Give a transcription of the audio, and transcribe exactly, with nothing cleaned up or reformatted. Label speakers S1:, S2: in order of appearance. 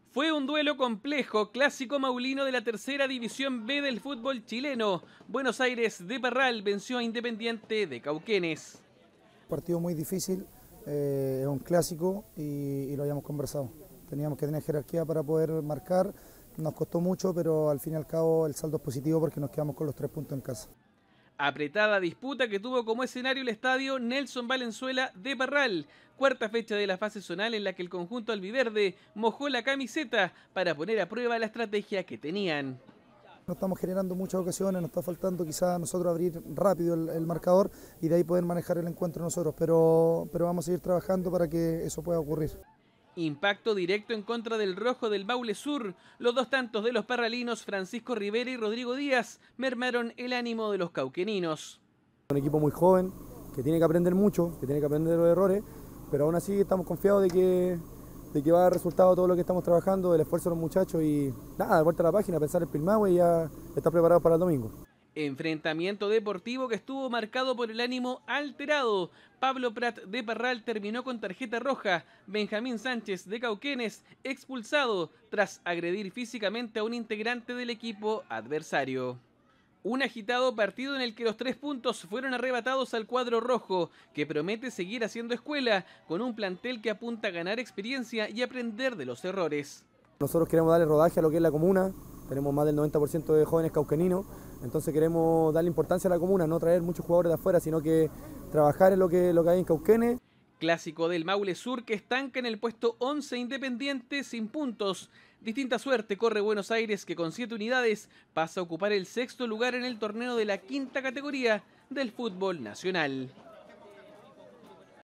S1: Fue un duelo complejo, clásico maulino de la tercera división B del fútbol chileno. Buenos Aires de Parral venció a Independiente de Cauquenes.
S2: Partido muy difícil, eh, es un clásico y, y lo habíamos conversado. Teníamos que tener jerarquía para poder marcar, nos costó mucho, pero al fin y al cabo el saldo es positivo porque nos quedamos con los tres puntos en casa.
S1: Apretada disputa que tuvo como escenario el estadio Nelson Valenzuela de Parral, cuarta fecha de la fase zonal en la que el conjunto albiverde mojó la camiseta para poner a prueba la estrategia que tenían.
S2: No estamos generando muchas ocasiones, nos está faltando quizás a nosotros abrir rápido el, el marcador y de ahí poder manejar el encuentro nosotros, pero, pero vamos a seguir trabajando para que eso pueda ocurrir.
S1: Impacto directo en contra del rojo del Maule Sur. Los dos tantos de los parralinos Francisco Rivera y Rodrigo Díaz mermaron el ánimo de los cauqueninos.
S2: Un equipo muy joven, que tiene que aprender mucho, que tiene que aprender de los errores, pero aún así estamos confiados de que, de que va a dar resultado todo lo que estamos trabajando, el esfuerzo de los muchachos y nada, de vuelta a la página, pensar en Pilmahue y ya está preparado para el domingo.
S1: Enfrentamiento deportivo que estuvo marcado por el ánimo alterado. Pablo Prat de Parral terminó con tarjeta roja. Benjamín Sánchez de Cauquenes expulsado tras agredir físicamente a un integrante del equipo adversario. Un agitado partido en el que los tres puntos fueron arrebatados al cuadro rojo, que promete seguir haciendo escuela con un plantel que apunta a ganar experiencia y aprender de los errores.
S2: Nosotros queremos darle rodaje a lo que es la comuna, tenemos más del noventa por ciento de jóvenes cauqueninos, entonces queremos darle importancia a la comuna, no traer muchos jugadores de afuera, sino que trabajar en lo que, lo que hay en Cauquenes.
S1: Clásico del Maule Sur que estanca en el puesto once Independiente sin puntos. Distinta suerte corre Buenos Aires que con siete unidades pasa a ocupar el sexto lugar en el torneo de la quinta categoría del fútbol nacional.